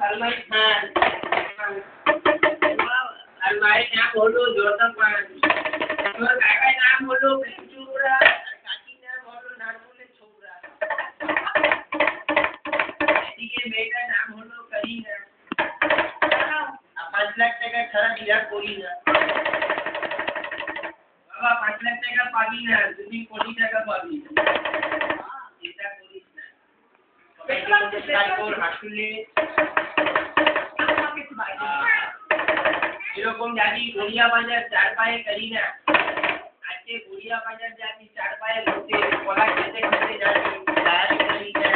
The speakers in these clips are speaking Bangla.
सलमान खान और भाई नाम बोलो जोरदार पान और काका नाम बोलो चूरा काकी नाम बोलो नानमुने छोरा ठीक है बेटा नाम बोलो करीना 5 लाख টাকা ছাড়া বিয়া করি না বাবা 5 লাখ টাকা পাবি না তুমি কোটি টাকা পাবি এটা করিস না তারপর হাসুলে এরকম জানি গড়িয়া বাজার 4 পায়ে করি না আজকে গড়িয়া বাজার যাচ্ছি 4 পায়ে ঘুরতে কলা খেতে খেতে যাচ্ছি লাল করি না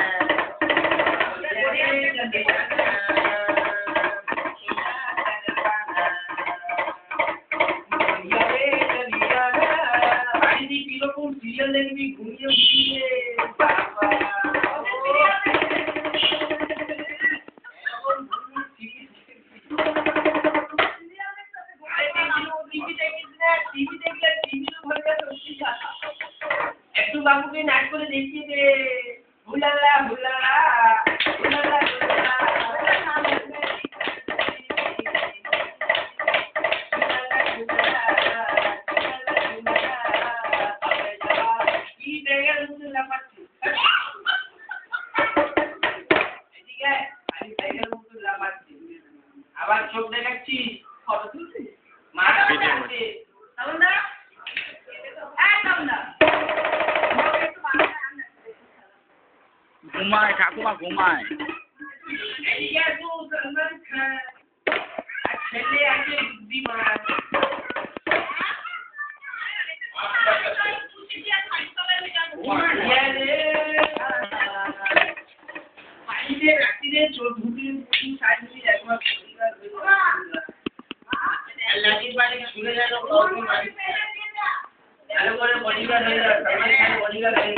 सीरियल देखनी घूमिए उठिए একটু বাবুকে নাচ করে দেখিয়ে দে হুলালা হুলালা হুলালা আবার চোখ দেখাচ্ছিস ফটো তুলছিস মারা আছে তাহলে না একদম না ঘুমায় ঠাকুমা ঘুমায় এদিকে তো সলমান খান আর ছেলে আছে বিমান পানিতে রাত্রিরে চোখ ঢুকিয়ে সাইডে একবার লাঠির বাড়ি শুনে যেন ভালো করে বডিগার্ড হয়ে যাবে সলমান খান বডিগার্ড হয়ে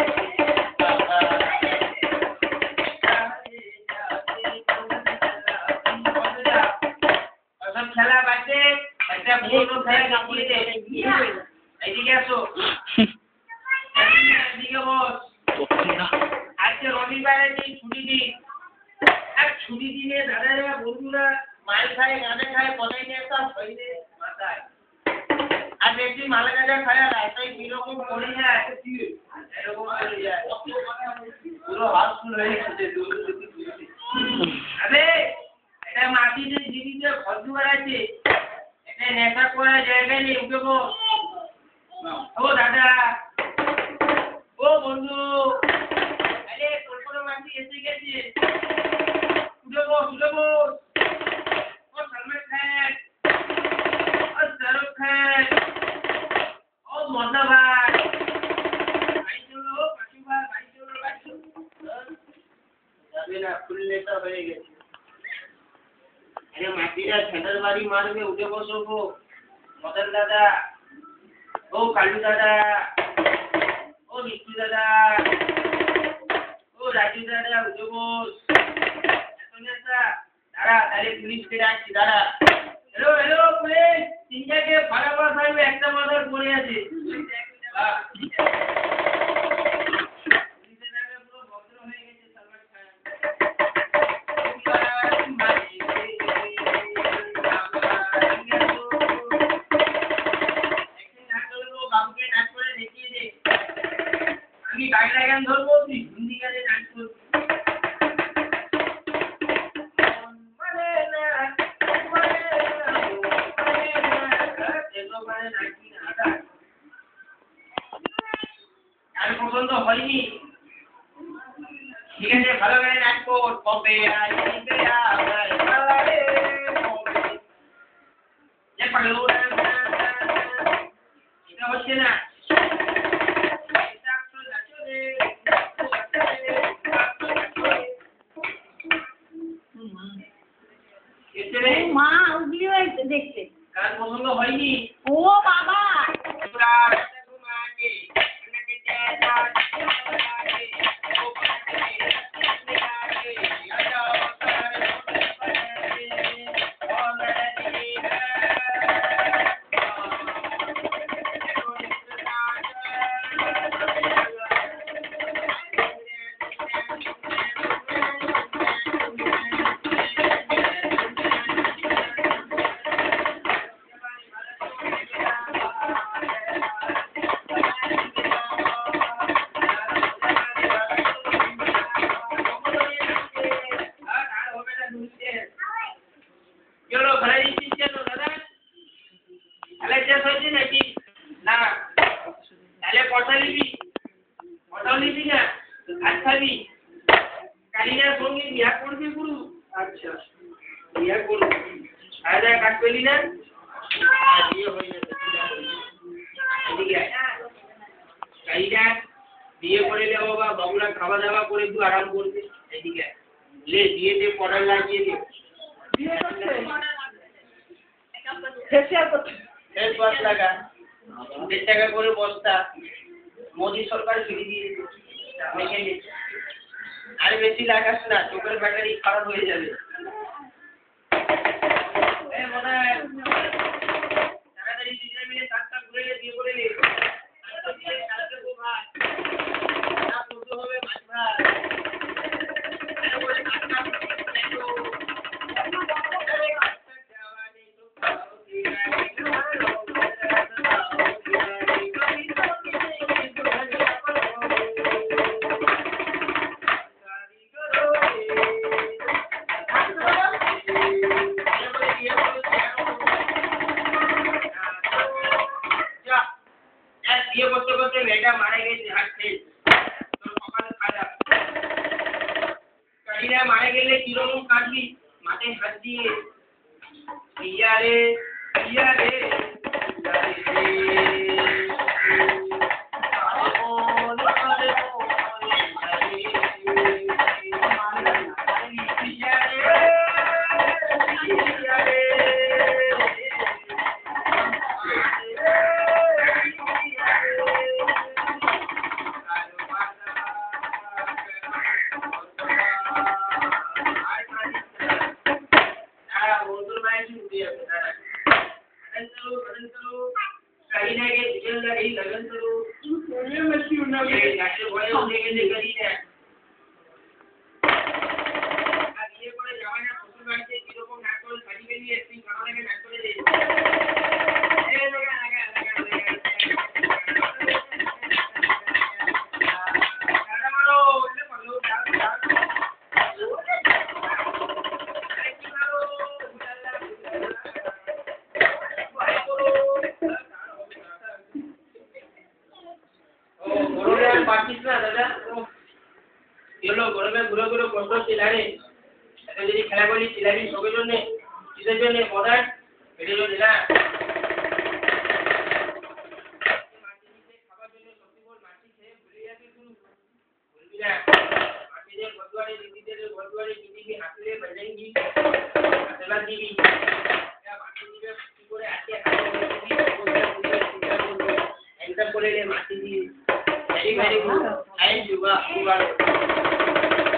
সব খেলা বাদে একটা বড় খেলা কাটিয়ে দে এদিকে আসো এদিকে বস আজকে রবিবারে দিন ছুটি দিন আর ছুটি দিনে দাদারা বন্ধুরা মাল খায় গাঁজা খায় পদাই নিয়ে সব হইলে মাথায় আর বেশি মাল গাঁজা খায় রাস্তায় কিরকম পড়ে যায় এরকম পড়ে যায় পুরো হাত ফুল হয়ে গেছে আরে এটা মাটিতে জিনিসে ঘর আছে এটা নেশা করার জায়গা নেই উঠে বস ও দাদা ও বন্ধু আরে কল্পনা মাটি এসে গেছে উঠে বস ও সলমান খান ও শাহরুখ খান ও মজা ভাই ভাই চলো পাশু ভাই চলো যাবে না ফুল নেশা হয়ে গেছে আরে মাটিরা ছেলের বাড়ি মারবে উঠে বসো গো মদন দাদা ও কালু দাদা ও মিঠু দাদা ও রাজু দাদা উঠে বস দাঁড়া তাহলে পুলিশকে ডাকছি দাঁড়া হ্যালো পুলিশ তিনটাকে ভাড়া পাস আসবে একটা মাথার পড়ে আছে আমি বাংলা গান ধরবো তুই হিন্দি গানে নাচ করবি আর পছন্দ হয়নি ঠিক আছে ভালো গানে নাচ কর কবে আইবে আবার ভালো যে পাগল এটা হচ্ছে না মা ওগুলি হয়েছে দেখতে গান পছন্দ হয়নি ও বাবা মালের চাষ হয়েছে নাকি না তাহলে কথা নিবি কথাও নিবি না আর খাবি কালিনার সঙ্গে বিয়া করবি গুরু আচ্ছা বিয়া করবি আরে কাজ পেলি না বিয়ে হয়ে যাবে এদিকে কালিনা বিয়ে করে দে বাবা বাবুরা খাওয়া দাওয়া করে একটু আরাম করবে এদিকে ले दिए दे पाउडर লাগিয়ে দে ফেসিয়াল করতে ফেস ওয়াশ লাগা 1.5 টাকা করে বস্তা মোদি সরকার ফ্রি দিয়ে মেখে নে আর বেশি লাগাস না চোখের ব্যাটারি খারাপ হয়ে যাবে এই মনে তাড়াতাড়ি দিনে মিলে টাকা ঘুরে লে দিয়ে করে লে কালকে গো ভাই না করতে হবে ভাই ভাই ये बच्चों को बेटा मारेंगे हाथ से तो पापा ने खाया कहीं ना मारे गेले किलो मुंह काट ली माथे हाथ दिए पिया रे पिया रे लगन करो ये मछली उन्ना के डॉक्टर बोले उन्हें के लिए करी है अब ये बड़े जवान है फुल गाड़ी से किलो को नाटक खाली के लिए ऐसी बनाने के नाटक ले ए लगा मारो ले पल्लो পারছিস না দাদা এলো গরমে ঘুরে ঘুরে কষ্ট চিলারে এখন যদি খেলা বলি চিলাবি সবের জন্য কিসের জন্য মদার এটার জন্য না খাবার জন্য সবসময় মাটি খেয়ে ভুলে যাবি তুই বলবি না মাটিদের বদুয়ারে দিদিদের বদুয়ারে দিদিকে হাতলে বাজাইবি হাতলা দিবি মাটি দিবে কি করে আছে একদম করে মাটি দিয়ে very good. And you are